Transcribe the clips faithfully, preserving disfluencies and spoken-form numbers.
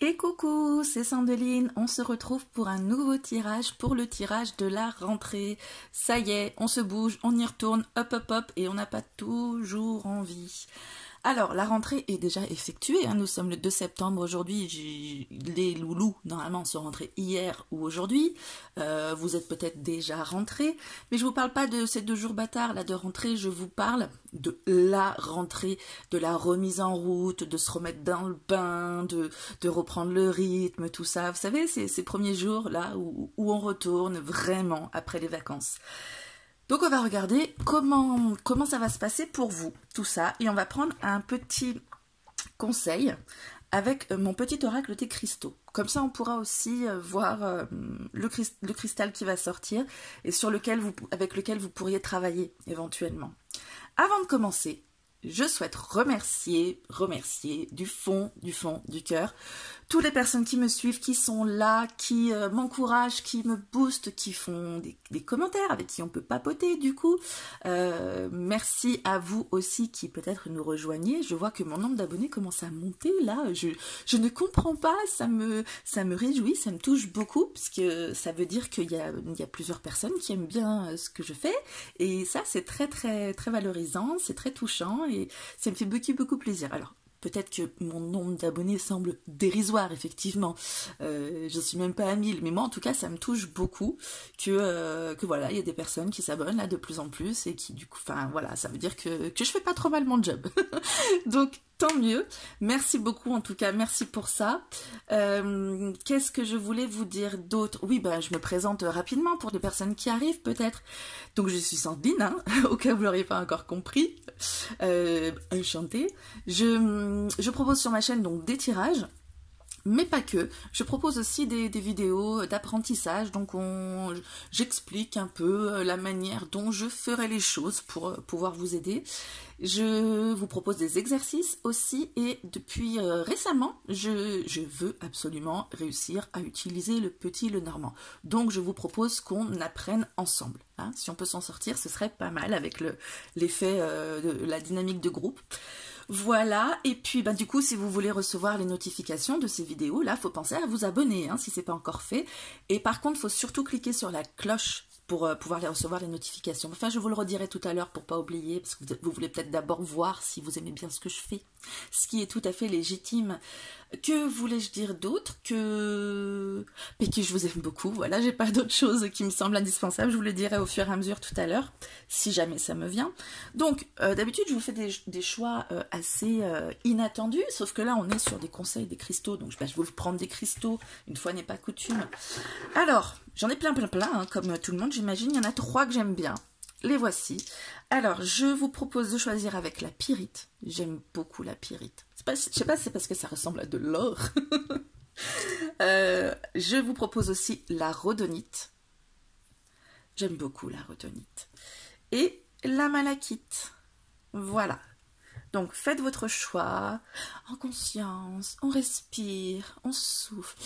Et coucou, c'est Sandeline, on se retrouve pour un nouveau tirage, pour le tirage de la rentrée. Ça y est, on se bouge, on y retourne, hop hop hop, et on n'a pas toujours envie. Alors, la rentrée est déjà effectuée, hein, nous sommes le deux septembre aujourd'hui, les loulous normalement sont rentrés hier ou aujourd'hui, euh, vous êtes peut-être déjà rentrés, mais je vous parle pas de ces deux jours bâtards là de rentrée, je vous parle de la rentrée, de la remise en route, de se remettre dans le bain, de, de reprendre le rythme, tout ça, vous savez, ces, ces premiers jours là où, où on retourne vraiment après les vacances. Donc on va regarder comment, comment ça va se passer pour vous, tout ça. Et on va prendre un petit conseil avec mon petit oracle des cristaux. Comme ça on pourra aussi voir le, le cristal qui va sortir et sur lequel vous, avec lequel vous pourriez travailler éventuellement. Avant de commencer, je souhaite remercier, remercier du fond, du fond du cœur, toutes les personnes qui me suivent, qui sont là, qui euh, m'encouragent, qui me boostent, qui font des, des commentaires, avec qui on peut papoter du coup. Euh, merci à vous aussi qui peut-être nous rejoignez. Je vois que mon nombre d'abonnés commence à monter là. Je, je ne comprends pas, ça me, ça me réjouit, ça me touche beaucoup, puisque ça veut dire qu'il y a, il y a plusieurs personnes qui aiment bien ce que je fais. Et ça, c'est très, très, très valorisant, c'est très touchant et ça me fait beaucoup, beaucoup plaisir. Alors, peut-être que mon nombre d'abonnés semble dérisoire, effectivement. Euh, je suis même pas à mille, mais moi, en tout cas, ça me touche beaucoup que, euh, que voilà, il y a des personnes qui s'abonnent là de plus en plus et qui, du coup, enfin, voilà, ça veut dire que, que je fais pas trop mal mon job. Donc, tant mieux. Merci beaucoup, en tout cas, merci pour ça. Euh, Qu'est-ce que je voulais vous dire d'autre? Oui, ben, je me présente rapidement pour les personnes qui arrivent, peut-être. Donc, je suis Sandeline, hein, au cas où vous l'auriez pas encore compris. Euh, enchantée. Je, je propose sur ma chaîne donc des tirages, mais pas que. Je propose aussi des, des vidéos d'apprentissage, donc on, j'explique un peu la manière dont je ferai les choses pour pouvoir vous aider. Je vous propose des exercices aussi et depuis euh, récemment, je, je veux absolument réussir à utiliser le petit le normand. Donc je vous propose qu'on apprenne ensemble. Hein. Si on peut s'en sortir, ce serait pas mal avec le, l'effet euh, de la dynamique de groupe. Voilà, et puis bah, du coup, si vous voulez recevoir les notifications de ces vidéos, là, il faut penser à vous abonner, hein, si ce n'est pas encore fait. Et par contre, il faut surtout cliquer sur la cloche pour euh, pouvoir les recevoir les notifications. Enfin, je vous le redirai tout à l'heure pour pas oublier, parce que vous, vous voulez peut-être d'abord voir si vous aimez bien ce que je fais, ce qui est tout à fait légitime. Que voulais-je dire d'autre? Que... Mais que je vous aime beaucoup, voilà, j'ai pas d'autre chose qui me semble indispensable, je vous le dirai au fur et à mesure tout à l'heure, si jamais ça me vient. Donc, euh, d'habitude, je vous fais des, des choix euh, assez euh, inattendus, sauf que là, on est sur des conseils des cristaux, donc bah, je vais vous prendre des cristaux, une fois n'est pas coutume. Alors, j'en ai plein, plein, plein, hein, comme tout le monde, j'imagine, il y en a trois que j'aime bien. Les voici. Alors, je vous propose de choisir avec la pyrite. J'aime beaucoup la pyrite. Pas, je sais pas si c'est parce que ça ressemble à de l'or. euh, je vous propose aussi la rhodonite. J'aime beaucoup la rhodonite. Et la malachite. Voilà. Donc, faites votre choix. En conscience, on respire, on souffle.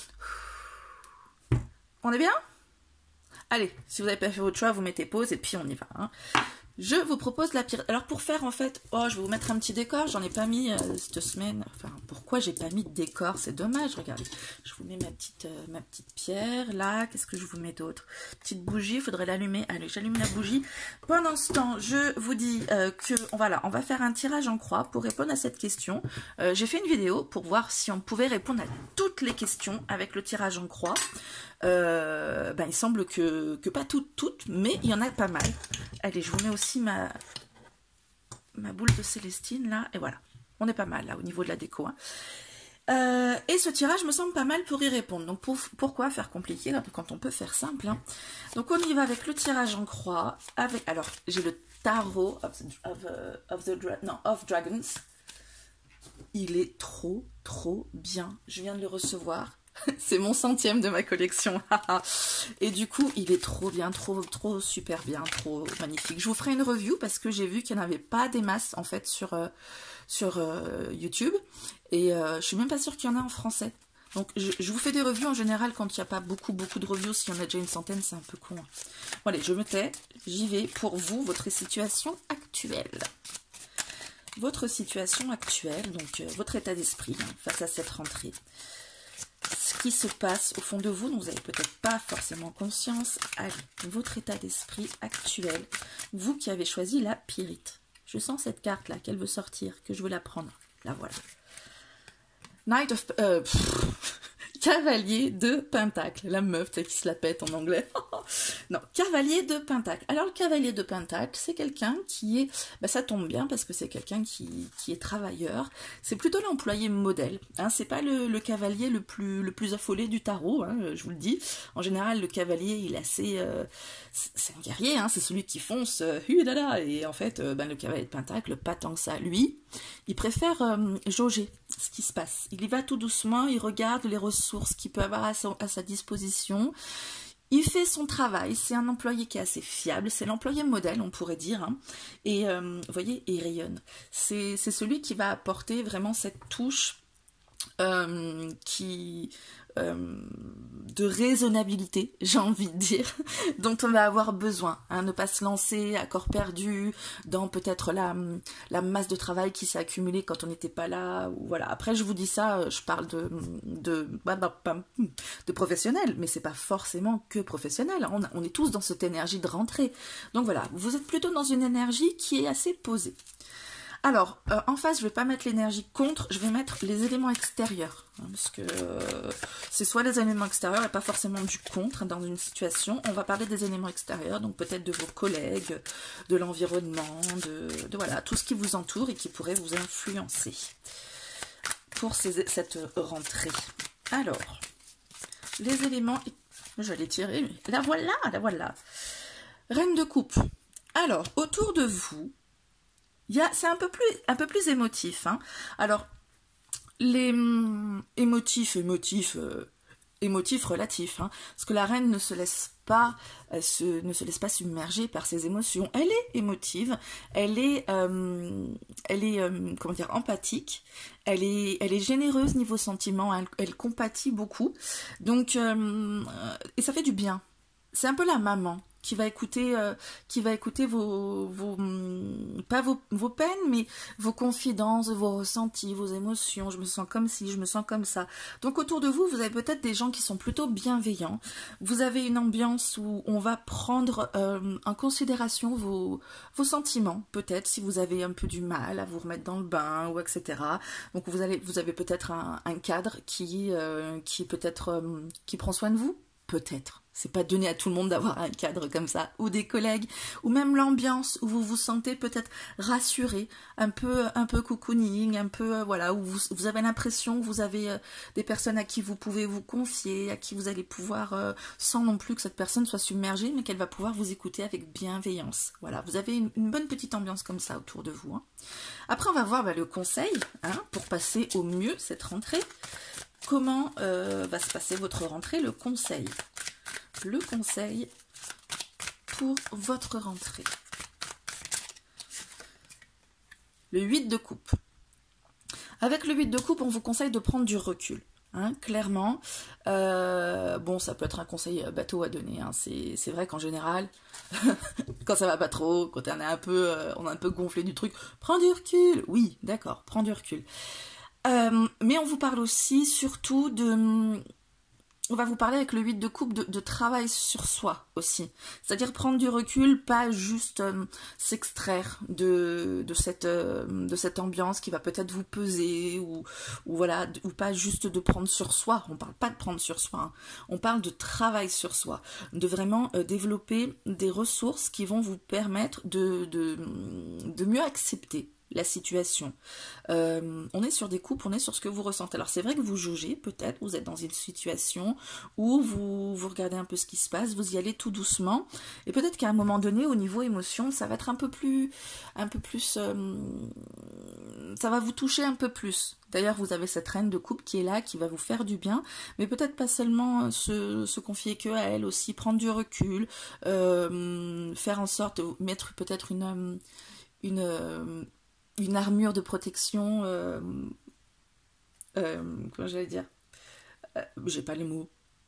On est bien ? Allez, si vous n'avez pas fait votre choix, vous mettez pause et puis on y va. Hein. Je vous propose la pyrite. Alors pour faire en fait, oh je vais vous mettre un petit décor, j'en ai pas mis euh, cette semaine. Enfin pourquoi j'ai pas mis de décor, c'est dommage, regardez. Je vous mets ma petite, euh, ma petite pierre là, qu'est-ce que je vous mets d'autre? Petite bougie, il faudrait l'allumer. Allez, j'allume la bougie. Pendant ce temps, je vous dis euh, que voilà, on va faire un tirage en croix pour répondre à cette question. Euh, j'ai fait une vidéo pour voir si on pouvait répondre à toutes les questions avec le tirage en croix. Euh, ben, il semble que, que pas toutes, toutes, mais il y en a pas mal. Allez, je vous mets aussi ma, ma boule de Célestine là, et voilà, on est pas mal là au niveau de la déco. Hein. Euh, et ce tirage me semble pas mal pour y répondre. Donc pour, pourquoi faire compliqué là, quand on peut faire simple. Hein. Donc on y va avec le tirage en croix. Avec, alors j'ai le tarot of, of, uh, of, the, non, of Dragons. Il est trop, trop bien. Je viens de le recevoir. C'est mon centième de ma collection. Et du coup, il est trop bien, trop, trop super bien, trop magnifique. Je vous ferai une review parce que j'ai vu qu'il n'y en avait pas des masses en fait sur, euh, sur euh, YouTube. Et euh, je suis même pas sûre qu'il y en a en français. Donc je, je vous fais des reviews en général quand il n'y a pas beaucoup, beaucoup de reviews. S'il y en a déjà une centaine, c'est un peu con. Bon, allez, je me tais. J'y vais pour vous, votre situation actuelle. Votre situation actuelle, donc euh, votre état d'esprit hein, face à cette rentrée. qui se passe au fond de vous, dont vous n'avez peut-être pas forcément conscience. Allez, votre état d'esprit actuel, vous qui avez choisi la pyrite. Je sens cette carte-là, qu'elle veut sortir, que je veux la prendre. La voilà. Knight of... Euh, pff, Cavalier de Pentacle. La meuf, tu sais, qui se la pète en anglais. Non, Cavalier de Pentacle. Alors, le Cavalier de Pentacle, c'est quelqu'un qui est... Bah, ça tombe bien parce que c'est quelqu'un qui, qui est travailleur. C'est plutôt l'employé modèle. Hein, c'est pas le, le cavalier le plus, le plus affolé du tarot, hein, je vous le dis. En général, le cavalier, il est assez... Euh, c'est un guerrier, hein, c'est celui qui fonce. Euh, et en fait, euh, ben, le Cavalier de Pentacle, pas tant que ça. Lui, il préfère euh, jauger ce qui se passe. Il y va tout doucement, il regarde les ressources qu'il peut avoir à sa, à sa disposition. Il fait son travail, c'est un employé qui est assez fiable, c'est l'employé modèle, on pourrait dire. Hein. Et euh, vous voyez, il rayonne. C'est celui qui va apporter vraiment cette touche euh, qui... Euh, de raisonnabilité, j'ai envie de dire, dont on va avoir besoin, hein, ne pas se lancer à corps perdu dans peut-être la, la masse de travail qui s'est accumulée quand on n'était pas là, ou voilà. Après je vous dis ça, je parle de de, de professionnel, mais c'est pas forcément que professionnel, on, on est tous dans cette énergie de rentrée, donc voilà, vous êtes plutôt dans une énergie qui est assez posée. Alors, euh, en face, je ne vais pas mettre l'énergie contre, je vais mettre les éléments extérieurs. Hein, parce que euh, c'est soit les éléments extérieurs et pas forcément du contre hein, dans une situation. On va parler des éléments extérieurs, donc peut-être de vos collègues, de l'environnement, de, de voilà, tout ce qui vous entoure et qui pourrait vous influencer pour ces, cette rentrée. Alors, les éléments... Je l'ai tiré, mais la voilà, la voilà. Reine de coupe. Alors, autour de vous, c'est un peu plus, un peu plus émotif. Hein. Alors, les hum, émotifs, émotifs, euh, émotifs relatifs, hein, parce que la reine ne se laisse pas, elle se, ne se laisse pas submerger par ses émotions. Elle est émotive, elle est, euh, elle est, euh, comment dire, empathique. Elle est, elle est généreuse niveau sentiment. Elle, elle compatit beaucoup. Donc, euh, et ça fait du bien. C'est un peu la maman qui va écouter, euh, qui va écouter vos, vos pas vos, vos peines, mais vos confidences, vos ressentis, vos émotions. Je me sens comme ci, je me sens comme ça. Donc autour de vous, vous avez peut-être des gens qui sont plutôt bienveillants. Vous avez une ambiance où on va prendre euh, en considération vos, vos sentiments, peut-être si vous avez un peu du mal à vous remettre dans le bain ou et cetera. Donc vous allez, vous avez peut-être un, un cadre qui, euh, qui peut-être euh, qui prend soin de vous, peut-être. C'est pas donné à tout le monde d'avoir un cadre comme ça, ou des collègues, ou même l'ambiance où vous vous sentez peut-être rassuré, un peu, un peu cocooning, un peu, euh, voilà, où vous, vous avez l'impression que vous avez euh, des personnes à qui vous pouvez vous confier, à qui vous allez pouvoir, euh, sans non plus que cette personne soit submergée, mais qu'elle va pouvoir vous écouter avec bienveillance. Voilà, vous avez une, une bonne petite ambiance comme ça autour de vous. Hein. Après, on va voir bah, le conseil, hein, pour passer au mieux cette rentrée. Comment euh, va se passer votre rentrée, le conseil le conseil pour votre rentrée. Le huit de coupe. Avec le huit de coupe, on vous conseille de prendre du recul. Hein, clairement, euh, bon, ça peut être un conseil bateau à donner. Hein. C'est vrai qu'en général, quand ça va pas trop, quand on est un peu, euh, on a un peu gonflé du truc, prends du recul. Oui, d'accord, prends du recul. Euh, mais on vous parle aussi, surtout de... On va vous parler avec le huit de coupe de, de travail sur soi aussi. C'est-à-dire prendre du recul, pas juste euh, s'extraire de, de, cette, euh, de cette ambiance qui va peut-être vous peser, ou, ou, voilà, ou pas juste de prendre sur soi. On ne parle pas de prendre sur soi, hein. On parle de travail sur soi, de vraiment euh, développer des ressources qui vont vous permettre de, de, de mieux accepter la situation. Euh, on est sur des coupes, on est sur ce que vous ressentez. Alors c'est vrai que vous jaugez, peut-être, vous êtes dans une situation où vous, vous regardez un peu ce qui se passe, vous y allez tout doucement, et peut-être qu'à un moment donné, au niveau émotion, ça va être un peu plus, un peu plus, euh, ça va vous toucher un peu plus. D'ailleurs, vous avez cette reine de coupe qui est là, qui va vous faire du bien, mais peut-être pas seulement se, se confier que à elle, aussi prendre du recul, euh, faire en sorte de mettre peut-être une, une une armure de protection, euh, euh, comment j'allais dire, euh, j'ai pas les mots,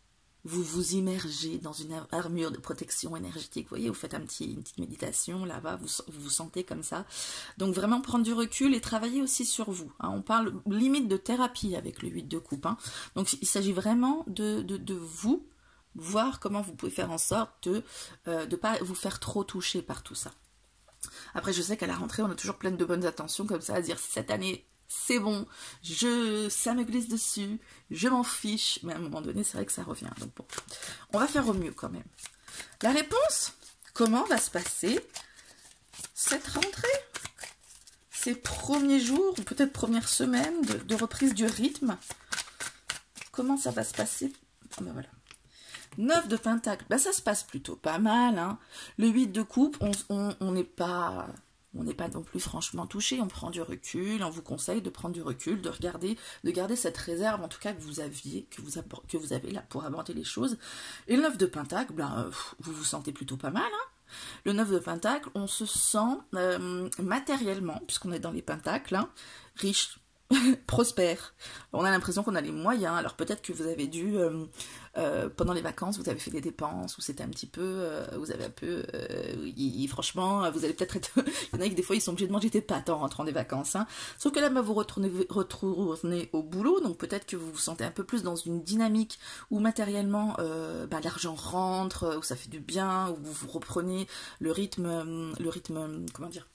vous vous immergez dans une armure de protection énergétique. Vous voyez, vous faites un petit, une petite méditation là-bas, vous, vous vous sentez comme ça. Donc vraiment prendre du recul et travailler aussi sur vous. Hein. On parle limite de thérapie avec le huit de coupe. Hein. Donc il s'agit vraiment de, de, de vous, voir comment vous pouvez faire en sorte de ne euh, pas vous faire trop toucher par tout ça. Après, je sais qu'à la rentrée, on a toujours plein de bonnes intentions comme ça, à dire cette année, c'est bon, je, ça me glisse dessus, je m'en fiche, mais à un moment donné, c'est vrai que ça revient. Donc bon, on va faire au mieux quand même. La réponse, comment va se passer cette rentrée? Ces premiers jours, ou peut-être première semaine de, de reprise du rythme. Comment ça va se passer? Oh ben voilà. neuf de pentacle, ben ça se passe plutôt pas mal. Hein. Le huit de coupe, on n'est pas... On n'est pas non plus franchement touché, on prend du recul, on vous conseille de prendre du recul, de regarder, de garder cette réserve en tout cas que vous aviez, que vous, que vous avez là pour aborder les choses. Et le neuf de pentacle, ben, vous vous sentez plutôt pas mal. Hein. Le neuf de pentacle, on se sent euh, matériellement, puisqu'on est dans les pentacles, hein, riche, prospère. On a l'impression qu'on a les moyens. Alors peut-être que vous avez dû, euh, euh, pendant les vacances, vous avez fait des dépenses, ou c'était un petit peu, euh, vous avez un peu, euh, y, y, franchement, vous allez peut-être être, il y en a qui des fois ils sont obligés de manger des pâtes en rentrant des vacances. Hein. Sauf que là, bah, vous retournez, retournez au boulot, donc peut-être que vous vous sentez un peu plus dans une dynamique où matériellement, euh, bah, l'argent rentre, où ça fait du bien, où vous, vous reprenez le rythme, le rythme, comment dire,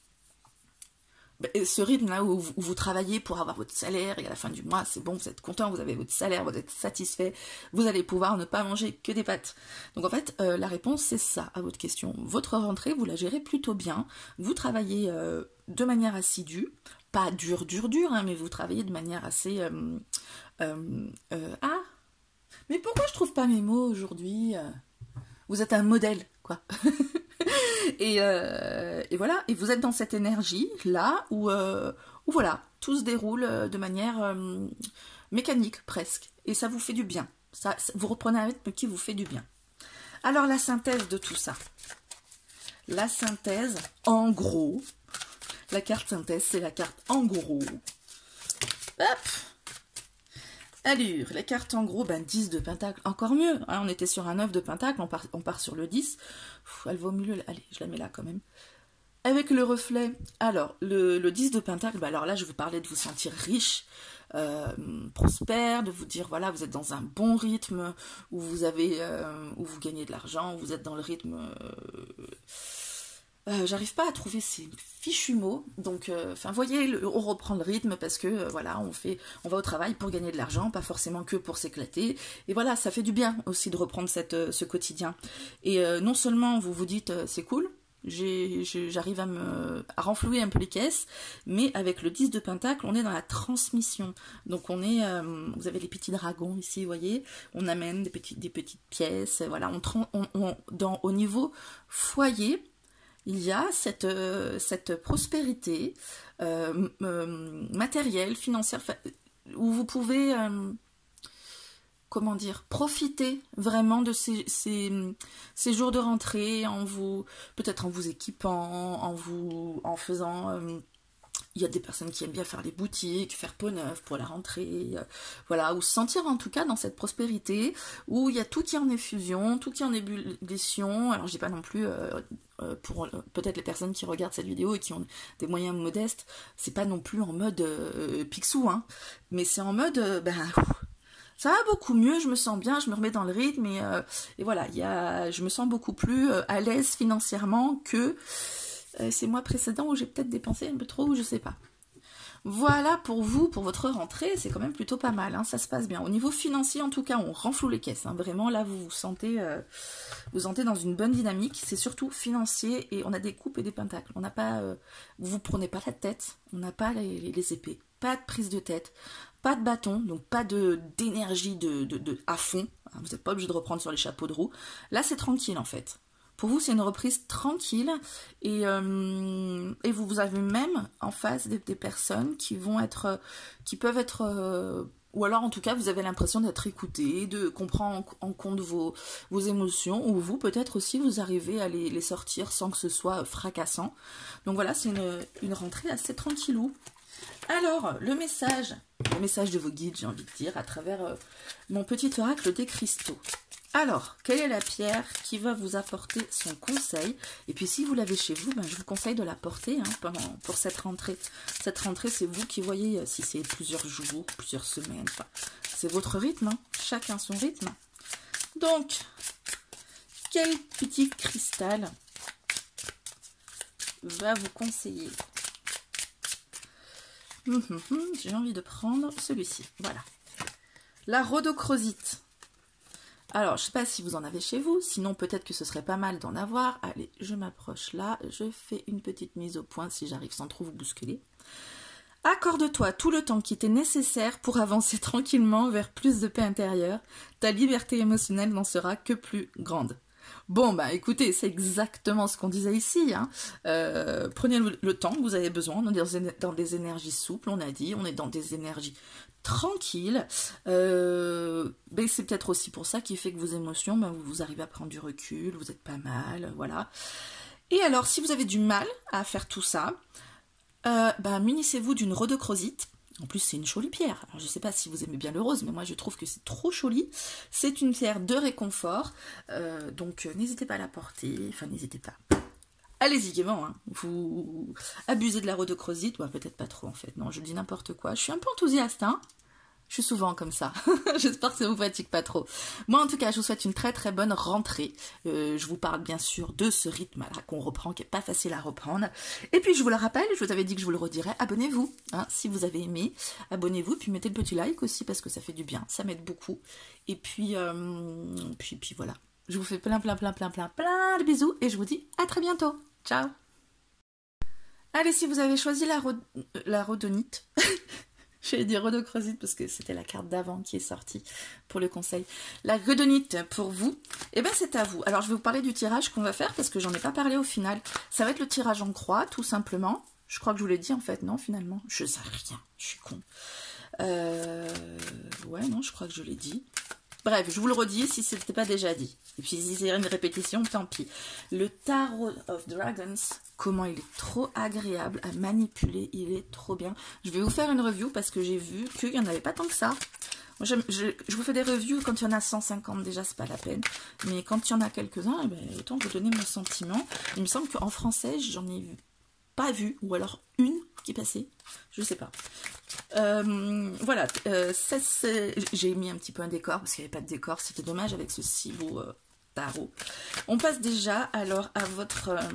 ce rythme-là où, où vous travaillez pour avoir votre salaire et à la fin du mois, c'est bon, vous êtes content, vous avez votre salaire, vous êtes satisfait, vous allez pouvoir ne pas manger que des pâtes. Donc en fait, euh, la réponse c'est ça à votre question. Votre rentrée, vous la gérez plutôt bien, vous travaillez euh, de manière assidue, pas dur, dur, dur, hein, mais vous travaillez de manière assez... Euh, euh, euh, ah, mais pourquoi je trouve pas mes mots aujourd'hui? Vous êtes un modèle, quoi. Et, euh, et voilà, et vous êtes dans cette énergie là où, euh, où voilà, tout se déroule de manière euh, mécanique presque, et ça vous fait du bien. Ça, ça, vous reprenez un rythme qui vous fait du bien. Alors la synthèse de tout ça, la synthèse en gros, la carte synthèse c'est la carte en gros. Hop. Allure, les cartes en gros, ben dix de pentacle, encore mieux, hein, on était sur un neuf de pentacle, on part, on part sur le dix, Pff, elle vaut mieux, allez, je la mets là quand même. Avec le reflet, alors, le, le dix de pentacle, ben alors là, je vous parlais de vous sentir riche, euh, prospère, de vous dire, voilà, vous êtes dans un bon rythme, où vous avez, euh, où vous gagnez de l'argent, où vous êtes dans le rythme... Euh, Euh, j'arrive pas à trouver ces fichus mots, donc enfin euh, voyez, le, on reprend le rythme parce que euh, voilà, on fait, on va au travail pour gagner de l'argent, pas forcément que pour s'éclater, et voilà, ça fait du bien aussi de reprendre cette, euh, ce quotidien. Et euh, non seulement vous vous dites euh, c'est cool, j'arrive à me à renflouer un peu les caisses, mais avec le dix de pentacle, on est dans la transmission. Donc on est, euh, vous avez les petits dragons ici, vous voyez, on amène des petites, des petites pièces, voilà, on, on, on dans au niveau foyer. Il y a cette, euh, cette prospérité euh, euh, matérielle, financière, où vous pouvez, euh, comment dire, profiter vraiment de ces, ces, ces jours de rentrée, en vous, peut-être en vous équipant, en vous, en faisant... Euh, il y a des personnes qui aiment bien faire les boutiques, faire peau neuve pour la rentrée, euh, voilà, ou se sentir en tout cas dans cette prospérité, où il y a tout qui est en effusion, tout qui est en ébullition. Alors je dis pas non plus, euh, euh, pour euh, peut-être les personnes qui regardent cette vidéo et qui ont des moyens modestes, c'est pas non plus en mode euh, Picsou, hein, mais c'est en mode, euh, ben... ça va beaucoup mieux, je me sens bien, je me remets dans le rythme, et, euh, et voilà, y a, je me sens beaucoup plus euh, à l'aise financièrement que... ces mois précédents où j'ai peut-être dépensé un peu trop, ou je sais pas. Voilà pour vous, pour votre rentrée, c'est quand même plutôt pas mal, hein, ça se passe bien. Au niveau financier, en tout cas, on renfloue les caisses, hein, vraiment, là, vous vous sentez, euh, vous sentez dans une bonne dynamique, c'est surtout financier, et on a des coupes et des pentacles. On n'a pas, euh, vous vous prenez pas la tête, on n'a pas les, les, les épées, pas de prise de tête, pas de bâton, donc pas de d'énergie de, de, de, à fond, hein, vous n'êtes pas obligé de reprendre sur les chapeaux de roue. Là, c'est tranquille, en fait. Pour vous, c'est une reprise tranquille, et, euh, et vous, vous avez même en face des, des personnes qui vont être, qui peuvent être, euh, ou alors en tout cas, vous avez l'impression d'être écouté, de comprendre en, en compte vos, vos émotions, ou vous, peut-être aussi, vous arrivez à les, les sortir sans que ce soit fracassant. Donc voilà, c'est une, une rentrée assez tranquillou. Alors, le message, le message de vos guides, j'ai envie de dire, à travers euh, mon petit oracle des cristaux. Alors, quelle est la pierre qui va vous apporter son conseil? Et puis si vous l'avez chez vous, ben, je vous conseille de la porter hein, pendant, pour cette rentrée. Cette rentrée, c'est vous qui voyez si c'est plusieurs jours, plusieurs semaines. Enfin, c'est votre rythme, hein, chacun son rythme. Donc, quel petit cristal va vous conseiller? hum, hum, hum, J'ai envie de prendre celui-ci. Voilà. La rhodochrosite. Alors, je ne sais pas si vous en avez chez vous, sinon peut-être que ce serait pas mal d'en avoir. Allez, je m'approche là, je fais une petite mise au point si j'arrive sans trop vous bousculer. Accorde-toi tout le temps qui était nécessaire pour avancer tranquillement vers plus de paix intérieure. Ta liberté émotionnelle n'en sera que plus grande. Bon, bah écoutez, c'est exactement ce qu'on disait ici. Hein. Euh, prenez le, le temps que vous avez besoin. On est dans, dans des énergies souples, on a dit. On est dans des énergies tranquilles. Euh, ben c'est peut-être aussi pour ça qui fait que vos émotions, ben vous, vous arrivez à prendre du recul, vous êtes pas mal, voilà. Et alors, si vous avez du mal à faire tout ça, euh, ben, munissez-vous d'une rhodochrosite. En plus, c'est une jolie pierre. Alors, je ne sais pas si vous aimez bien le rose, mais moi, je trouve que c'est trop joli. C'est une pierre de réconfort. Euh, donc, euh, n'hésitez pas à la porter. Enfin, n'hésitez pas. Allez-y, gaiement. Hein. Vous abusez de la rhodochrosite. Ouais, peut-être pas trop, en fait. Non, je dis n'importe quoi. Je suis un peu enthousiaste, hein. Je suis souvent comme ça. J'espère que ça vous fatigue pas trop. Moi, en tout cas, je vous souhaite une très très bonne rentrée. Euh, je vous parle bien sûr de ce rythme-là qu'on reprend, qui est pas facile à reprendre. Et puis, je vous le rappelle, je vous avais dit que je vous le redirais, abonnez-vous. Hein, si vous avez aimé, abonnez-vous. Puis, mettez le petit like aussi, parce que ça fait du bien. Ça m'aide beaucoup. Et puis, euh, puis, puis voilà. Je vous fais plein, plein, plein, plein, plein, plein de bisous. Et je vous dis à très bientôt. Ciao. Allez, si vous avez choisi la, rho la rhodonite... J'allais dire rhodochrosite parce que c'était la carte d'avant qui est sortie pour le conseil. La rhodonite pour vous, et eh ben c'est à vous. Alors je vais vous parler du tirage qu'on va faire parce que j'en ai pas parlé au final. Ça va être le tirage en croix tout simplement. Je crois que je vous l'ai dit en fait, non finalement. Je sais rien, je suis con. Euh... Ouais non, je crois que je l'ai dit. Bref, je vous le redis si ce n'était pas déjà dit. Et puis si c'est une répétition, tant pis. Le Tarot of Dragons, comment il est trop agréable à manipuler, il est trop bien. Je vais vous faire une review parce que j'ai vu qu'il n'y en avait pas tant que ça. Moi, je, je, je vous fais des reviews quand il y en a cent cinquante déjà, c'est pas la peine. Mais quand il y en a quelques-uns, eh ben, autant vous donner mon sentiment. Il me semble qu'en français, j'en ai vu, pas vu, ou alors une qui passait, je sais pas. Euh, voilà, euh, j'ai mis un petit peu un décor parce qu'il n'y avait pas de décor, c'était dommage avec ce si beau euh, tarot. On passe déjà alors à votre, euh,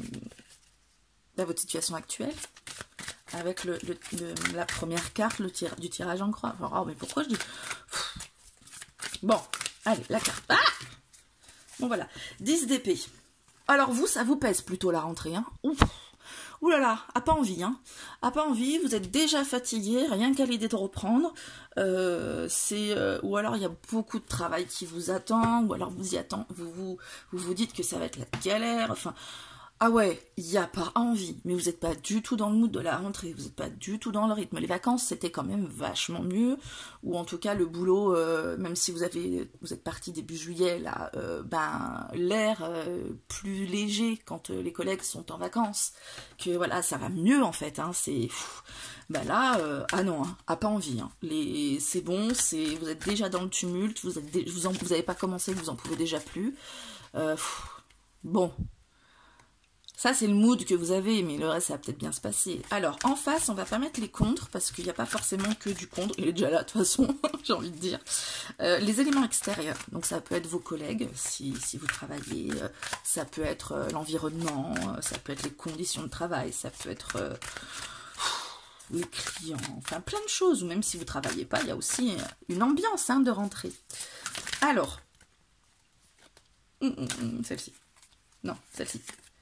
à votre situation actuelle avec le, le, le, la première carte le tir, du tirage en croix. Enfin, oh, mais pourquoi je dis... Bon, allez, la carte. Ah bon voilà, dix d'épée. Alors vous, ça vous pèse plutôt la rentrée, hein. Ouf. Ouh là là, a pas envie, hein. A pas envie, vous êtes déjà fatigué, rien qu'à l'idée de reprendre. Euh, c'est euh, ou alors il y a beaucoup de travail qui vous attend, ou alors vous y attend, vous vous, vous vous dites que ça va être la galère, enfin... Ah ouais, il n'y a pas envie, mais vous n'êtes pas du tout dans le mood de la rentrée, vous n'êtes pas du tout dans le rythme. Les vacances, c'était quand même vachement mieux, ou en tout cas le boulot, euh, même si vous avez, vous êtes parti début juillet, là, euh, ben l'air euh, plus léger quand euh, les collègues sont en vacances, que voilà, ça va mieux en fait, hein, c'est... Ben là, euh, ah non, hein, ah pas envie, hein. Les, c'est bon, c'est, vous êtes déjà dans le tumulte, vous n'avez vous, vous avez pas commencé, vous en pouvez déjà plus. Euh, pff, bon... Ça, c'est le mood que vous avez, mais le reste, ça va peut-être bien se passer. Alors, en face, on va pas mettre les contres, parce qu'il n'y a pas forcément que du contre. Il est déjà là, de toute façon, j'ai envie de dire. Euh, les éléments extérieurs. Donc, ça peut être vos collègues, si, si vous travaillez. Euh, ça peut être euh, l'environnement. Euh, ça peut être les conditions de travail. Ça peut être euh, les clients. Enfin, plein de choses. Ou même si vous ne travaillez pas, il y a aussi une ambiance hein, de rentrée. Alors. Hum, hum, hum, celle-ci. Non, celle-ci.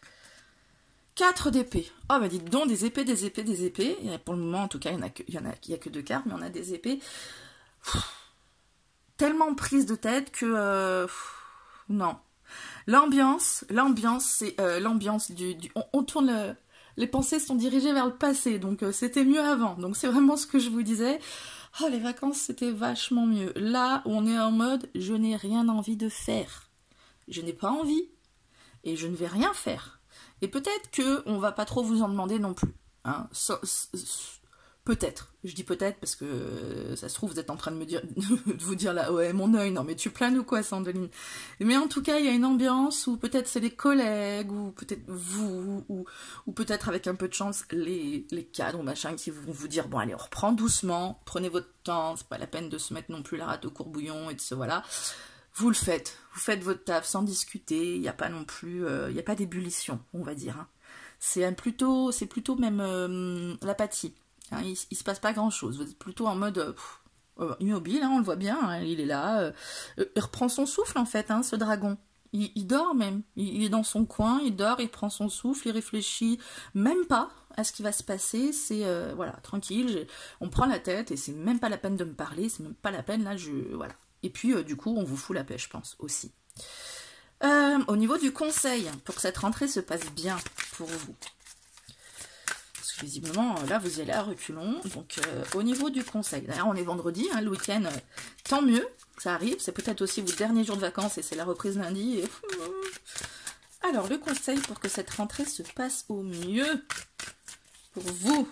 quatre d'épée. Oh, bah dites donc, des épées, des épées, des épées. Et pour le moment, en tout cas, il n'y a, a, a que deux cartes, mais on a des épées. Pff, tellement prise de tête que... Euh, pff, non. L'ambiance, l'ambiance, c'est euh, l'ambiance du... du on, on tourne... Le, les pensées sont dirigées vers le passé, donc euh, c'était mieux avant. Donc c'est vraiment ce que je vous disais. Oh, les vacances, c'était vachement mieux. Là, on est en mode, je n'ai rien envie de faire. Je n'ai pas envie. Et je ne vais rien faire. Et peut-être qu'on ne va pas trop vous en demander non plus. Hein. So, so, Peut-être, je dis peut-être parce que euh, ça se trouve, vous êtes en train de me dire, de vous dire là, ouais, mon œil, non mais tu planes ou quoi, Sandeline? Mais en tout cas, il y a une ambiance où peut-être c'est les collègues, ou peut-être vous, ou, ou peut-être avec un peu de chance, les, les cadres ou machin qui vont vous dire, bon allez, on reprend doucement, prenez votre temps, c'est pas la peine de se mettre non plus la rate au courbouillon et de se, voilà. Vous le faites, vous faites votre taf sans discuter, il n'y a pas non plus, euh, il n'y a pas d'ébullition, on va dire. Hein. C'est plutôt, c'est plutôt même euh, l'apathie. Hein, il, il se passe pas grand chose, vous êtes plutôt en mode euh, euh, immobile, hein, on le voit bien, hein, il est là, euh, il reprend son souffle en fait, hein, ce dragon, il, il dort même, il, il est dans son coin, il dort, il prend son souffle, il réfléchit même pas à ce qui va se passer, c'est euh, voilà, tranquille, on prend la tête et c'est même pas la peine de me parler, c'est même pas la peine là, je voilà. Et puis euh, du coup on vous fout la paix je pense aussi. Euh, au niveau du conseil, pour que cette rentrée se passe bien pour vous. Visiblement, là, vous y allez à reculons. Donc, euh, au niveau du conseil, d'ailleurs, on est vendredi, hein, le week-end, euh, tant mieux, ça arrive. C'est peut-être aussi votre dernier jour de vacances et c'est la reprise lundi. Et... Alors, le conseil pour que cette rentrée se passe au mieux pour vous.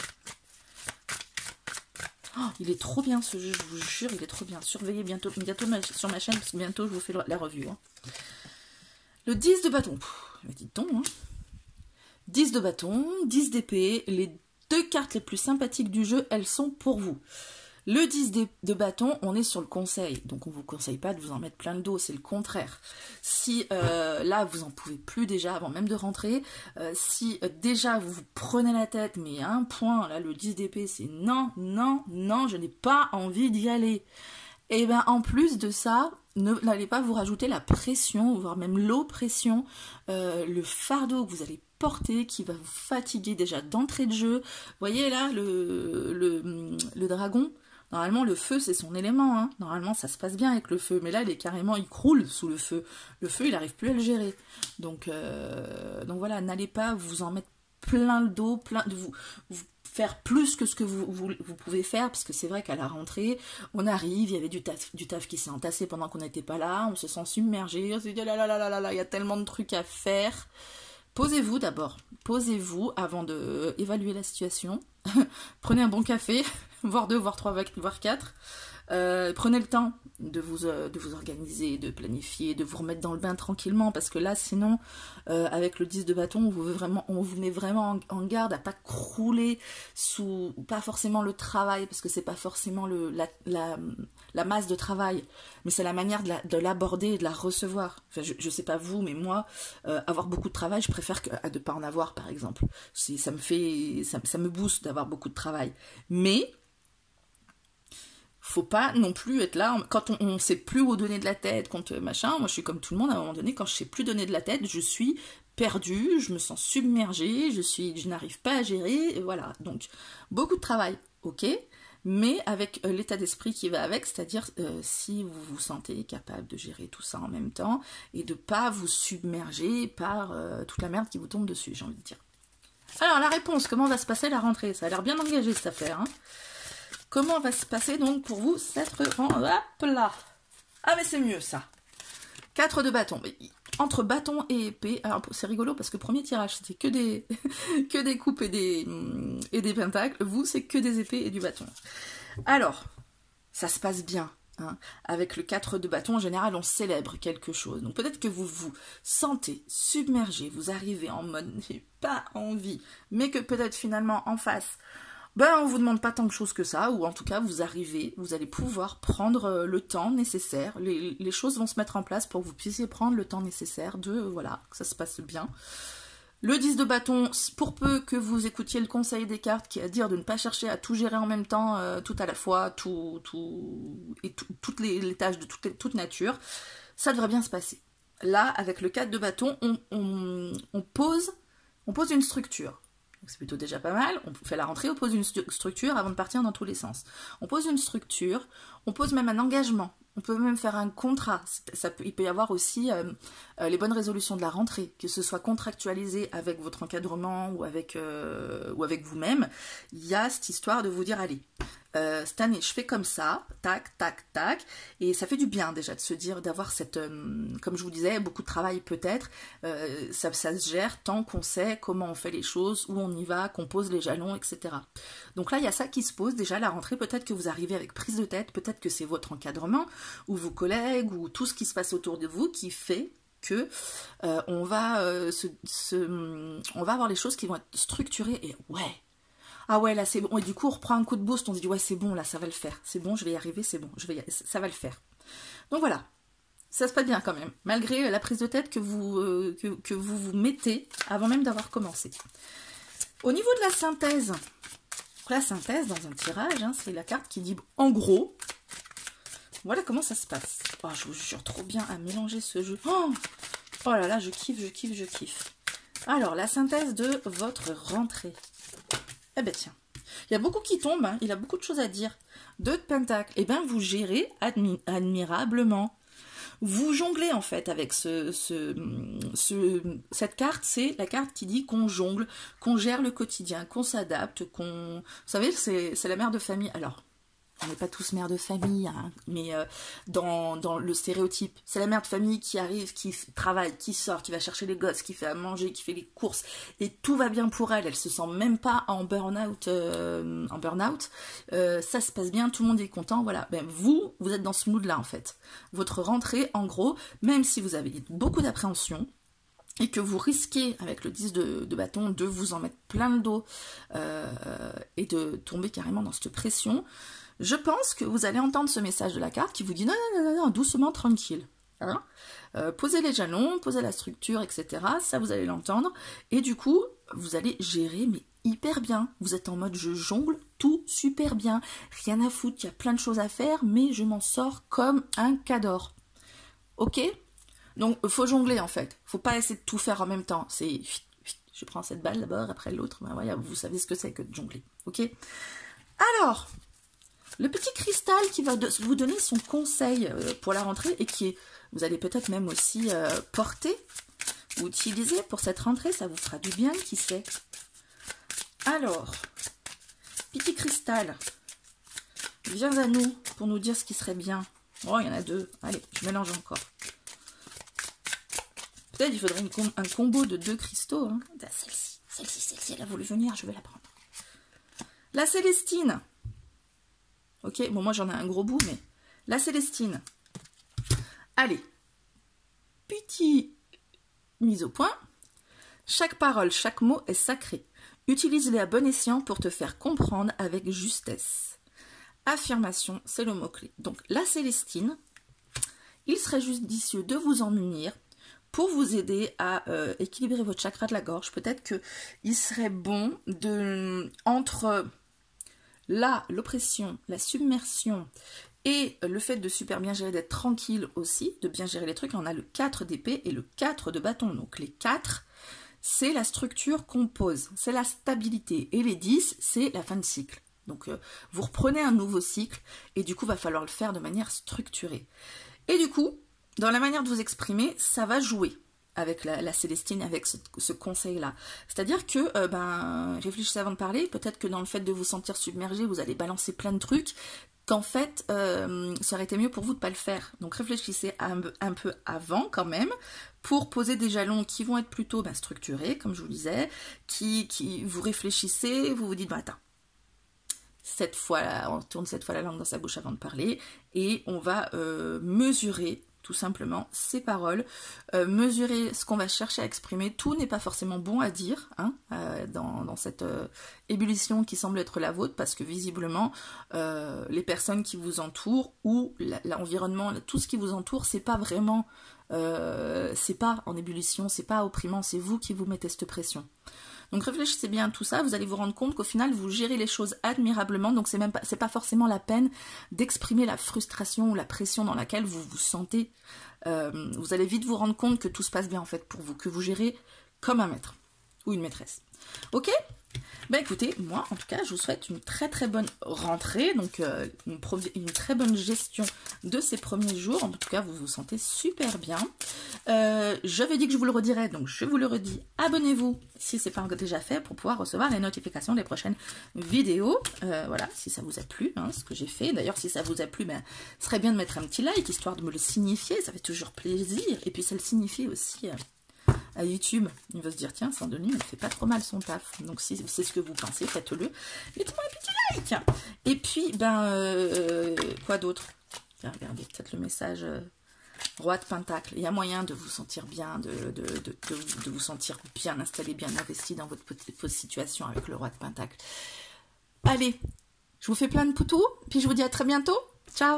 Oh, il est trop bien ce jeu, je vous jure, il est trop bien. Surveillez bientôt, bientôt ma, sur ma chaîne, parce que bientôt, je vous fais la revue. Hein. Le dix de bâton. Dites-donc, hein. dix de bâton, dix d'épée, les deux cartes les plus sympathiques du jeu, elles sont pour vous. Le dix de bâton, on est sur le conseil, donc on ne vous conseille pas de vous en mettre plein le dos, c'est le contraire. Si euh, là, vous n'en pouvez plus déjà, avant même de rentrer, euh, si euh, déjà vous vous prenez la tête, mais à un point, là, le dix d'épée, c'est non, non, non, je n'ai pas envie d'y aller. Et bien, en plus de ça, n'allez pas vous rajouter la pression, voire même l'oppression, euh, le fardeau que vous allez porter, qui va vous fatiguer déjà d'entrée de jeu. Vous voyez là, le, le, le dragon, normalement le feu c'est son élément, hein. Normalement ça se passe bien avec le feu, mais là il est carrément, il croule sous le feu. Le feu il n'arrive plus à le gérer. Donc, euh, donc voilà, n'allez pas vous en mettre plein le dos, plein de vous... vous faire plus que ce que vous, vous, vous pouvez faire, parce que c'est vrai qu'à la rentrée, on arrive, il y avait du taf, du taf qui s'est entassé pendant qu'on n'était pas là, on se sent submergé, on se dit là là là là là là, il y a tellement de trucs à faire. Posez-vous d'abord, posez-vous avant de évaluer la situation, prenez un bon café, voire deux, voire trois, voire quatre, euh, prenez le temps de vous, euh, de vous organiser, de planifier, de vous remettre dans le bain tranquillement, parce que là sinon euh, avec le dix de bâton on vous, veut vraiment, on vous met vraiment en, en garde à pas crouler sous, pas forcément le travail, parce que c'est pas forcément le, la, la, la masse de travail, mais c'est la manière de l'aborder et de la recevoir. Enfin, je, je sais pas vous, mais moi euh, avoir beaucoup de travail je préfère que, à ne pas en avoir par exemple. Ça me fait, ça, ça me booste d'avoir beaucoup de travail, mais faut pas non plus être là, quand on ne sait plus où donner de la tête, quand machin, moi je suis comme tout le monde, à un moment donné, quand je sais plus donner de la tête, je suis perdue, je me sens submergée, je suis, je n'arrive pas à gérer, et voilà. Donc, beaucoup de travail, ok, mais avec euh, l'état d'esprit qui va avec, c'est-à-dire euh, si vous vous sentez capable de gérer tout ça en même temps, et de pas vous submerger par euh, toute la merde qui vous tombe dessus, j'ai envie de dire. Alors, la réponse, comment va se passer la rentrée? Ça a l'air bien engagé cette affaire, hein. Comment va se passer donc pour vous cette rentrée? Hop là. Ah mais c'est mieux ça. quatre de bâton. Entre bâton et épée, alors c'est rigolo parce que premier tirage c'était que des que des coupes et des et des pentacles. Vous c'est que des épées et du bâton. Alors, ça se passe bien. Hein. Avec le quatre de bâton, en général, on célèbre quelque chose. Donc peut-être que vous vous sentez submergé, vous arrivez en mode j'ai pas envie, mais que peut-être finalement en face, ben on vous demande pas tant de choses que ça, ou en tout cas vous arrivez, vous allez pouvoir prendre le temps nécessaire, les, les choses vont se mettre en place pour que vous puissiez prendre le temps nécessaire de, voilà, que ça se passe bien. Le dix de bâton, pour peu que vous écoutiez le conseil des cartes qui est à dire de ne pas chercher à tout gérer en même temps, euh, tout à la fois, tout, tout, et tout, toutes les, les tâches de toute, toute nature, ça devrait bien se passer. Là, avec le quatre de bâton, on, on, on, pose, on pose une structure. C'est plutôt déjà pas mal, on fait la rentrée, on pose une structure avant de partir dans tous les sens. On pose une structure, on pose même un engagement, on peut même faire un contrat. Ça peut, il peut y avoir aussi euh, euh, les bonnes résolutions de la rentrée, que ce soit contractualisé avec votre encadrement ou avec, euh, ou avec vous-même. Il y a cette histoire de vous dire, allez, euh, cette année je fais comme ça, tac, tac, tac, et ça fait du bien déjà de se dire, d'avoir cette, euh, comme je vous disais, beaucoup de travail peut-être, euh, ça, ça se gère tant qu'on sait comment on fait les choses, où on y va, qu'on pose les jalons, et cetera. Donc là il y a ça qui se pose, déjà la rentrée, peut-être que vous arrivez avec prise de tête, peut-être que c'est votre encadrement, ou vos collègues, ou tout ce qui se passe autour de vous qui fait que euh, on va euh, se, se, on va avoir les choses qui vont être structurées et ouais, ah ouais là c'est bon, et du coup on reprend un coup de boost, on se dit ouais c'est bon là ça va le faire, c'est bon je vais y arriver, c'est bon, je vais y... ça va le faire. Donc voilà, ça se passe bien quand même, malgré la prise de tête que vous, euh, que, que vous vous mettez avant même d'avoir commencé. Au niveau de la synthèse, la synthèse dans un tirage, hein, c'est la carte qui dit en gros. Voilà comment ça se passe. Oh, je vous jure, trop bien à mélanger ce jeu. Oh, oh là là, je kiffe, je kiffe, je kiffe. Alors, la synthèse de votre rentrée. Eh ben tiens, il y a beaucoup qui tombent, hein, il a beaucoup de choses à dire. Deux de pentacles. Eh bien, vous gérez admi admirablement. Vous jonglez en fait avec ce, ce, ce, cette carte, c'est la carte qui dit qu'on jongle, qu'on gère le quotidien, qu'on s'adapte, qu'on... Vous savez, c'est la mère de famille. Alors... on n'est pas tous mères de famille, hein, mais euh, dans, dans le stéréotype, c'est la mère de famille qui arrive, qui travaille, qui sort, qui va chercher les gosses, qui fait à manger, qui fait les courses, et tout va bien pour elle, elle se sent même pas en burn-out, euh, en burn-out, euh, ça se passe bien, tout le monde est content, voilà. Ben, vous, vous êtes dans ce mood-là, en fait. Votre rentrée, en gros, même si vous avez beaucoup d'appréhension, et que vous risquez, avec le dix de, de bâton, de vous en mettre plein le dos, euh, et de tomber carrément dans cette pression, je pense que vous allez entendre ce message de la carte qui vous dit non, non, non, non, doucement, tranquille. Hein, euh, posez les jalons, posez la structure, et cetera. Ça, vous allez l'entendre. Et du coup, vous allez gérer, mais hyper bien. Vous êtes en mode je jongle tout super bien. Rien à foutre, il y a plein de choses à faire, mais je m'en sors comme un cador. Ok? Donc, il faut jongler en fait. Faut pas essayer de tout faire en même temps. C'est je prends cette balle d'abord, après l'autre. Ben, voilà, vous savez ce que c'est que de jongler. Ok? Alors. Le petit cristal qui va de, vous donner son conseil euh, pour la rentrée et qui est, vous allez peut-être même aussi euh, porter ou utiliser pour cette rentrée, ça vous fera du bien, qui sait. Alors, petit cristal, viens à nous pour nous dire ce qui serait bien. Oh, il y en a deux. Allez, je mélange encore. Peut-être il faudrait une com un combo de deux cristaux. Hein. Celle-ci, celle-ci, celle-ci, elle a voulu venir, je vais la prendre. La Célestine. Ok, bon moi j'en ai un gros bout, mais la Célestine. Allez, petit mise au point. Chaque parole, chaque mot est sacré. Utilise-les à bon escient pour te faire comprendre avec justesse. Affirmation, c'est le mot-clé. Donc la Célestine, il serait judicieux de vous en munir pour vous aider à euh, équilibrer votre chakra de la gorge. Peut-être qu'il serait bon de, entre... là, l'oppression, la submersion et le fait de super bien gérer, d'être tranquille aussi, de bien gérer les trucs, on a le quatre d'épée et le quatre de bâton. Donc les quatre, c'est la structure qu'on pose, c'est la stabilité. Et les dix, c'est la fin de cycle. Donc euh, vous reprenez un nouveau cycle et du coup, il va falloir le faire de manière structurée. Et du coup, dans la manière de vous exprimer, ça va jouer avec la, la Célestine, avec ce, ce conseil-là. C'est-à-dire que, euh, ben, réfléchissez avant de parler, peut-être que dans le fait de vous sentir submergé, vous allez balancer plein de trucs, qu'en fait, euh, ça aurait été mieux pour vous de ne pas le faire. Donc réfléchissez un, un peu avant quand même, pour poser des jalons qui vont être plutôt ben, structurés, comme je vous disais, qui, qui vous réfléchissez, vous vous dites, ben, attends, cette fois, on tourne cette fois la langue dans sa bouche avant de parler, et on va euh, mesurer tout simplement ces paroles, euh, mesurer ce qu'on va chercher à exprimer. Tout n'est pas forcément bon à dire hein, euh, dans, dans cette euh, ébullition qui semble être la vôtre, parce que visiblement euh, les personnes qui vous entourent ou l'environnement, tout ce qui vous entoure, c'est pas vraiment, euh, c'est pas en ébullition, c'est pas opprimant, c'est vous qui vous mettez cette pression. Donc réfléchissez bien à tout ça, vous allez vous rendre compte qu'au final vous gérez les choses admirablement, donc c'est même pas, c'est pas forcément la peine d'exprimer la frustration ou la pression dans laquelle vous vous sentez. Euh, vous allez vite vous rendre compte que tout se passe bien en fait pour vous, que vous gérez comme un maître ou une maîtresse. Ok? Ben écoutez, moi en tout cas je vous souhaite une très très bonne rentrée, donc euh, une, une très bonne gestion de ces premiers jours, en tout cas vous vous sentez super bien. Euh, J'avais dit que je vous le redirais, donc je vous le redis, abonnez-vous si ce n'est pas déjà fait pour pouvoir recevoir les notifications des prochaines vidéos. Euh, voilà, si ça vous a plu, hein, ce que j'ai fait. D'ailleurs si ça vous a plu, ben, ce serait bien de mettre un petit like, histoire de me le signifier, ça fait toujours plaisir, et puis ça le signifie aussi... Euh, à YouTube, il va se dire tiens, Sandeline, elle fait pas trop mal son taf. Donc si c'est ce que vous pensez, faites-le. Mettez-moi un petit like. Et puis, ben, euh, quoi d'autre? Regardez peut-être le message euh, Roi de Pentacle. Il y a moyen de vous sentir bien, de, de, de, de, de vous sentir bien installé, bien investi dans votre, votre situation avec le Roi de Pentacle. Allez, je vous fais plein de poutous, puis je vous dis à très bientôt. Ciao.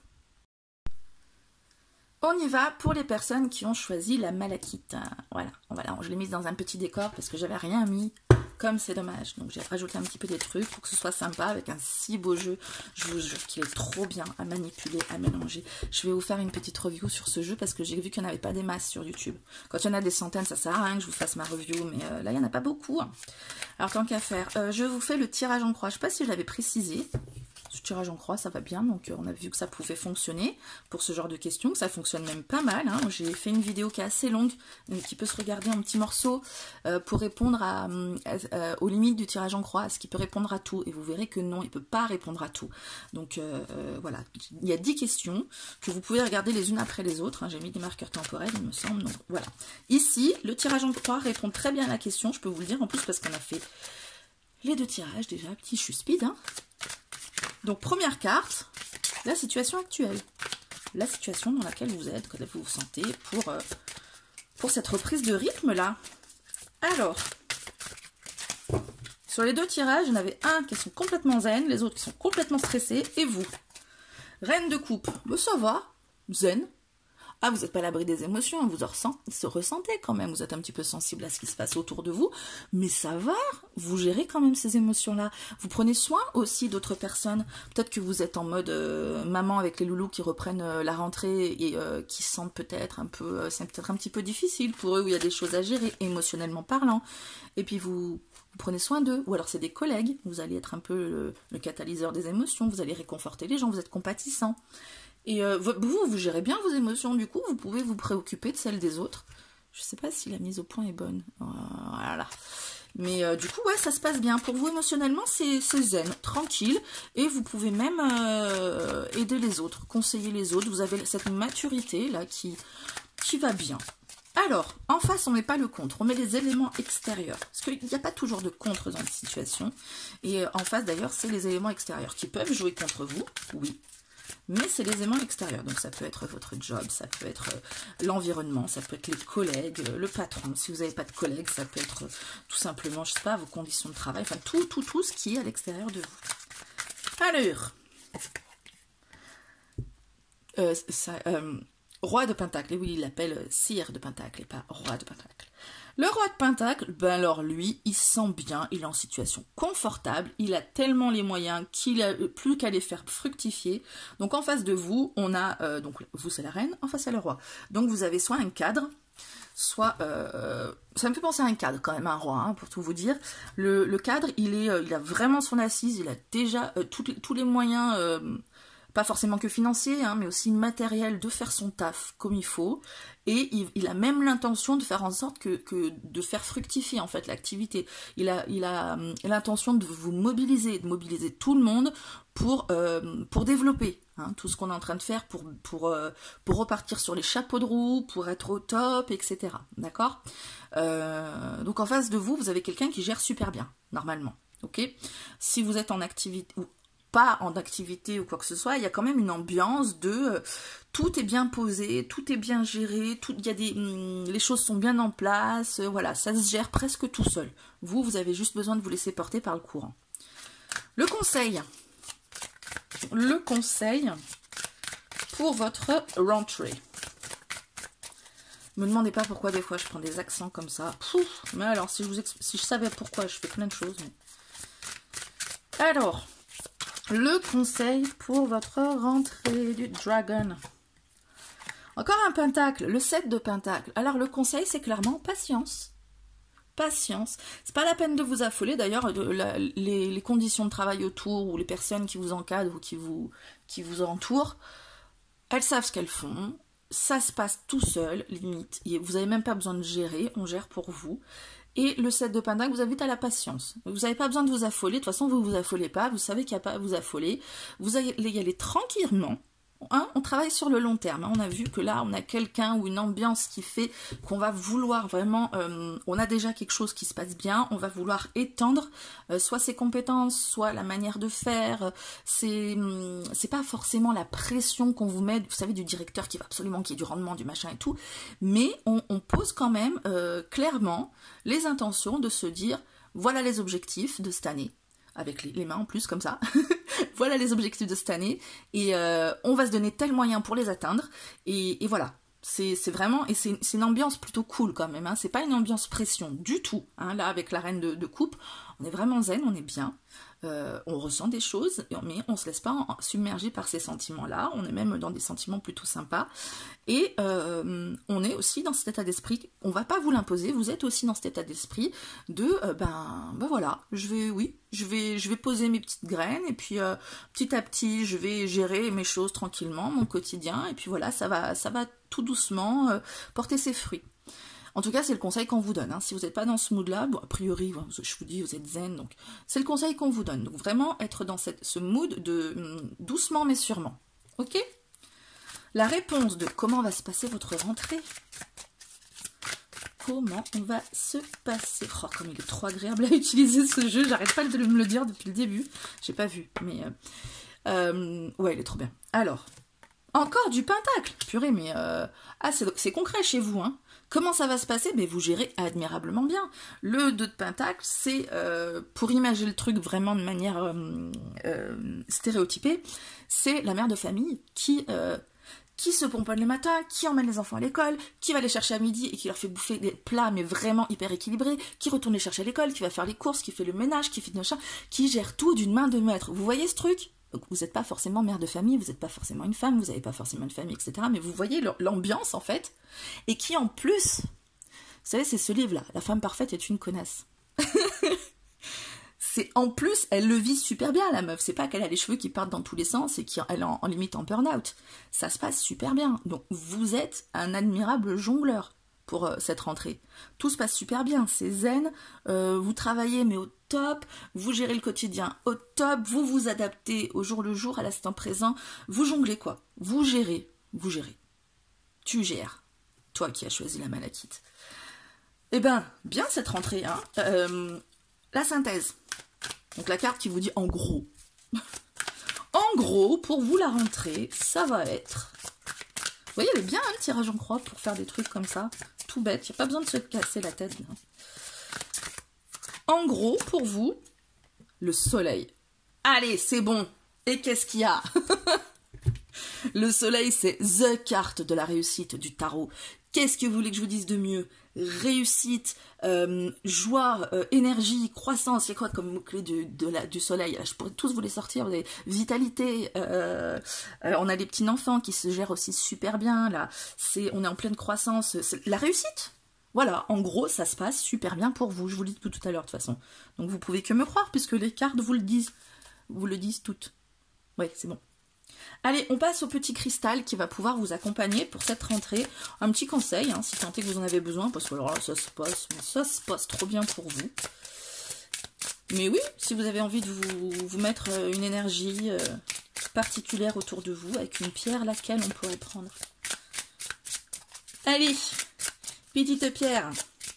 On y va pour les personnes qui ont choisi la malachite. Voilà, voilà, je l'ai mise dans un petit décor parce que j'avais rien mis, comme c'est dommage. Donc j'ai rajouté un petit peu des trucs pour que ce soit sympa avec un si beau jeu. Je vous jure qu'il est trop bien à manipuler, à mélanger. Je vais vous faire une petite review sur ce jeu parce que j'ai vu qu'il n'y en avait pas des masses sur YouTube. Quand il y en a des centaines, ça sert à rien que je vous fasse ma review, mais euh, là il n'y en a pas beaucoup. Alors tant qu'à faire, euh, je vous fais le tirage en croix. Je ne sais pas si je l'avais précisé. Ce tirage en croix, ça va bien, donc euh, on a vu que ça pouvait fonctionner pour ce genre de questions, que ça fonctionne même pas mal. Hein. J'ai fait une vidéo qui est assez longue, qui peut se regarder en petits morceaux euh, pour répondre à, à, à, aux limites du tirage en croix, est-ce qu'il peut répondre à tout? Et vous verrez que non, il ne peut pas répondre à tout. Donc euh, euh, voilà, il y a dix questions que vous pouvez regarder les unes après les autres. Hein. J'ai mis des marqueurs temporels, il me semble. Donc voilà. Ici, le tirage en croix répond très bien à la question, je peux vous le dire en plus parce qu'on a fait les deux tirages déjà, petit, je suis speed, hein. Donc, première carte, la situation actuelle. La situation dans laquelle vous êtes, quand vous vous sentez pour, euh, pour cette reprise de rythme-là. Alors, sur les deux tirages, il y en avait un qui sont complètement zen, les autres qui sont complètement stressés, et vous. Reine de coupe, ben, ça va, zen. Ah, vous n'êtes pas à l'abri des émotions, vous se ressentez quand même, vous êtes un petit peu sensible à ce qui se passe autour de vous, mais ça va, vous gérez quand même ces émotions-là. Vous prenez soin aussi d'autres personnes. Peut-être que vous êtes en mode euh, maman avec les loulous qui reprennent euh, la rentrée et euh, qui se sentent peut-être un peu, euh, c'est peut-être un petit peu difficile pour eux, où il y a des choses à gérer, émotionnellement parlant. Et puis vous, vous prenez soin d'eux, ou alors c'est des collègues, vous allez être un peu le, le catalyseur des émotions, vous allez réconforter les gens, vous êtes compatissant. Et euh, vous, vous gérez bien vos émotions, du coup, vous pouvez vous préoccuper de celles des autres. Je ne sais pas si la mise au point est bonne. Voilà. Mais euh, du coup, ouais, ça se passe bien. Pour vous, émotionnellement, c'est zen, tranquille. Et vous pouvez même euh, aider les autres, conseiller les autres. Vous avez cette maturité, là, qui, qui va bien. Alors, en face, on ne met pas le contre, on met les éléments extérieurs. Parce qu'il n'y a pas toujours de contre dans cette situation. Et euh, en face, d'ailleurs, c'est les éléments extérieurs qui peuvent jouer contre vous, oui. Mais c'est les éléments extérieurs, donc ça peut être votre job, ça peut être l'environnement, ça peut être les collègues, le patron. Si vous n'avez pas de collègues, ça peut être tout simplement, je sais pas, vos conditions de travail, enfin tout, tout, tout ce qui est à l'extérieur de vous. Alors, euh, ça, euh, Roi de Pentacle, et oui, il l'appelle Sire de Pentacle et pas Roi de Pentacle. Le Roi de Pentacle, ben alors lui, il se sent bien, il est en situation confortable, il a tellement les moyens qu'il a plus qu'à les faire fructifier. Donc en face de vous, on a, euh, donc vous c'est la reine, en face c'est le roi. Donc vous avez soit un cadre, soit, euh, ça me fait penser à un cadre quand même, un roi, hein, pour tout vous dire. Le, le cadre, il, est, euh, il a vraiment son assise, il a déjà euh, tout, tous les moyens... Euh, pas forcément que financier, hein, mais aussi matériel, de faire son taf comme il faut. Et il, il a même l'intention de faire en sorte que, que de faire fructifier en fait l'activité. Il a, il a l'intention de vous mobiliser, de mobiliser tout le monde pour, euh, pour développer hein, tout ce qu'on est en train de faire, pour, pour, euh, pour repartir sur les chapeaux de roue, pour être au top, et cetera. D'accord euh, Donc en face de vous, vous avez quelqu'un qui gère super bien, normalement. Ok. Si vous êtes en activité... ou pas en activité ou quoi que ce soit, il y a quand même une ambiance de euh, tout est bien posé, tout est bien géré, tout, il y a des, hum, les choses sont bien en place, euh, voilà, ça se gère presque tout seul. Vous, vous avez juste besoin de vous laisser porter par le courant. Le conseil, le conseil pour votre rentrée. Me demandez pas pourquoi des fois je prends des accents comme ça. Pouf, mais alors, si je, vous si je savais pourquoi, je fais plein de choses. Mais... Alors... Le conseil pour votre rentrée du Dragon. Encore un pentacle, le sept de pentacle. Alors le conseil, c'est clairement patience. patience. C'est pas la peine de vous affoler. D'ailleurs, les, les conditions de travail autour ou les personnes qui vous encadrent ou qui vous, qui vous entourent, elles savent ce qu'elles font. Ça se passe tout seul, limite. Vous n'avez même pas besoin de gérer, on gère pour vous. Et le sept de pentacle vous invite à la patience. Vous n'avez pas besoin de vous affoler. De toute façon, vous ne vous affolez pas. Vous savez qu'il n'y a pas à vous affoler. Vous allez y aller tranquillement. Hein, on travaille sur le long terme. Hein. On a vu que là, on a quelqu'un ou une ambiance qui fait qu'on va vouloir vraiment... Euh, on a déjà quelque chose qui se passe bien. On va vouloir étendre euh, soit ses compétences, soit la manière de faire. C'est hum, c'est pas forcément la pression qu'on vous met, vous savez, du directeur qui va absolument qu'il y ait du rendement, du machin et tout. Mais on, on pose quand même euh, clairement les intentions de se dire, voilà les objectifs de cette année. Avec les, les mains en plus, comme ça. Voilà les objectifs de cette année. Et euh, on va se donner tel moyen pour les atteindre. Et, et voilà. C'est vraiment... Et c'est une ambiance plutôt cool quand même. Hein. C'est pas une ambiance pression du tout. Hein. Là, avec la reine de, de coupe, on est vraiment zen, on est bien. Euh, on ressent des choses, mais on se laisse pas en, submerger par ces sentiments-là. On est même dans des sentiments plutôt sympas. Et euh, on est aussi dans cet état d'esprit. On va pas vous l'imposer. Vous êtes aussi dans cet état d'esprit de euh, ben, ben voilà. Je vais, oui, je vais, je vais poser mes petites graines et puis euh, petit à petit, je vais gérer mes choses tranquillement, mon quotidien. Et puis voilà, ça va, ça va tout doucement euh, porter ses fruits. En tout cas, c'est le conseil qu'on vous donne. Hein. Si vous n'êtes pas dans ce mood-là, bon, a priori, je vous dis, vous êtes zen, donc c'est le conseil qu'on vous donne. Donc vraiment, être dans cette, ce mood de hum, doucement mais sûrement. Ok? La réponse de comment va se passer votre rentrée. Comment on va se passer. Oh, comme il est trop agréable à utiliser ce jeu, j'arrête pas de me le dire depuis le début. J'ai pas vu, mais... Euh, euh, ouais, il est trop bien. Alors, encore du pentacle. Purée, mais... Euh, ah, c'est concret chez vous, hein. Comment ça va se passer? Mais vous gérez admirablement bien. Le deux de pentacle, c'est, euh, pour imaginer le truc vraiment de manière euh, euh, stéréotypée, c'est la mère de famille qui, euh, qui se pomponne le matin, qui emmène les enfants à l'école, qui va les chercher à midi et qui leur fait bouffer des plats mais vraiment hyper équilibrés, qui retourne les chercher à l'école, qui va faire les courses, qui fait le ménage, qui fait le machin, qui gère tout d'une main de maître. Vous voyez ce truc? Donc vous n'êtes pas forcément mère de famille, vous n'êtes pas forcément une femme, vous n'avez pas forcément une famille, et cetera. Mais vous voyez l'ambiance en fait, et qui en plus, vous savez, c'est ce livre-là, La femme parfaite est une connasse. C'est en plus, elle le vit super bien la meuf, c'est pas qu'elle a les cheveux qui partent dans tous les sens et qu'elle est en, en limite en burn-out. Ça se passe super bien. Donc vous êtes un admirable jongleur pour euh, cette rentrée. Tout se passe super bien, c'est zen, euh, vous travaillez mais au top, vous gérez le quotidien au top, vous vous adaptez au jour le jour, à l'instant présent, vous jonglez quoi? Vous gérez, vous gérez. Tu gères, toi qui as choisi la malachite. Eh ben, bien cette rentrée, hein. Euh, la synthèse. Donc la carte qui vous dit en gros. En gros, pour vous la rentrée, ça va être... Vous voyez, elle est bien, hein, le tirage en croix pour faire des trucs comme ça. Tout bête, il n'y a pas besoin de se casser la tête. Non. En gros, pour vous, le soleil. Allez, c'est bon. Et qu'est-ce qu'il y a? Le soleil, c'est the carte de la réussite du tarot. Qu'est-ce que vous voulez que je vous dise de mieux? Réussite, euh, joie, euh, énergie, croissance. Il y a quoi comme mot-clé du, de la, du soleil? Je pourrais tous vous les sortir. Vous avez vitalité. Euh, euh, on a des petits enfants qui se gèrent aussi super bien. Là, c'est, on est en pleine croissance. La réussite. Voilà, en gros, ça se passe super bien pour vous. Je vous le dis tout, tout à l'heure de toute façon. Donc vous pouvez que me croire puisque les cartes vous le disent. Vous le disent toutes. Ouais, c'est bon. Allez, on passe au petit cristal qui va pouvoir vous accompagner pour cette rentrée. Un petit conseil, hein, si tant est que vous en avez besoin, parce que alors là, ça se passe, ça se passe trop bien pour vous. Mais oui, si vous avez envie de vous, vous mettre une énergie euh, particulière autour de vous, avec une pierre, laquelle on pourrait prendre? Allez, petite pierre.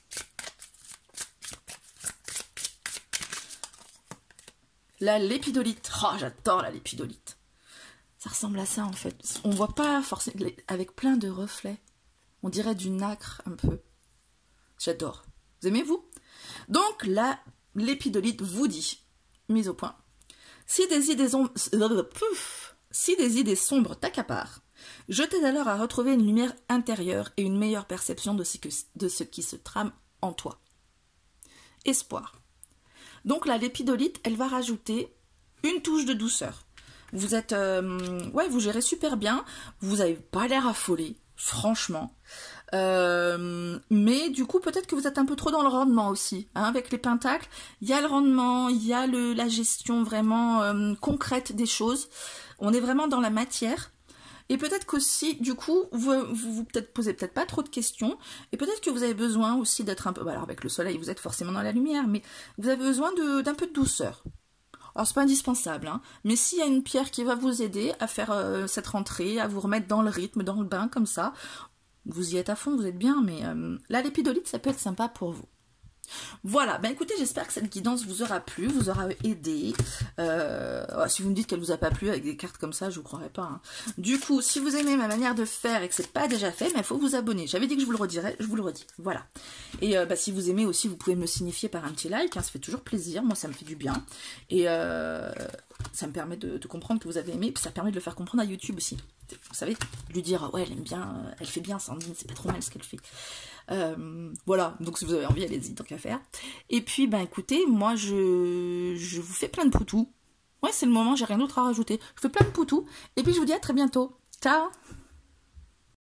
La lépidolite. Oh, j'adore la lépidolite. Ça ressemble à ça en fait. On voit pas forcément avec plein de reflets. On dirait du nacre un peu. J'adore. Vous aimez vous? Donc la lépidolite vous dit, mise au point. Si des idées sombres, si des idées sombres t'accaparent, je t'aide alors à retrouver une lumière intérieure et une meilleure perception de ce, que, de ce qui se trame en toi. Espoir. Donc la lépidolite, elle va rajouter une touche de douceur. Vous êtes, euh, ouais, vous gérez super bien, vous n'avez pas l'air affolé, franchement. Euh, mais du coup, peut-être que vous êtes un peu trop dans le rendement aussi. Hein, avec les pentacles, il y a le rendement, il y a le, la gestion vraiment euh, concrète des choses. On est vraiment dans la matière. Et peut-être qu'aussi, du coup, vous vous, vous peut-être posez peut-être pas trop de questions. Et peut-être que vous avez besoin aussi d'être un peu... Bah alors avec le soleil, vous êtes forcément dans la lumière, mais vous avez besoin d'un peu de douceur. Alors c'est pas indispensable, hein, mais s'il y a une pierre qui va vous aider à faire euh, cette rentrée, à vous remettre dans le rythme, dans le bain, comme ça, vous y êtes à fond, vous êtes bien, mais euh, là l'épidolite, ça peut être sympa pour vous. Voilà, ben écoutez, j'espère que cette guidance vous aura plu, vous aura aidé. Euh, si vous me dites qu'elle vous a pas plu avec des cartes comme ça, je vous croirais pas. Hein. Du coup, si vous aimez ma manière de faire et que c'est pas déjà fait, il faut vous abonner. J'avais dit que je vous le redirais, je vous le redis. Voilà. Et euh, bah, si vous aimez aussi, vous pouvez me le signifier par un petit like, hein, ça fait toujours plaisir, moi ça me fait du bien. Et euh, ça me permet de, de comprendre que vous avez aimé, puis ça permet de le faire comprendre à YouTube aussi. Vous savez, lui dire, ouais, elle aime bien, elle fait bien, Sandrine, c'est pas trop mal ce qu'elle fait. Euh, voilà, donc si vous avez envie, allez-y, tant qu'à faire. Et puis, ben écoutez, moi je, je vous fais plein de poutous. Ouais, c'est le moment, j'ai rien d'autre à rajouter. Je fais plein de poutous. Et puis je vous dis à très bientôt. Ciao!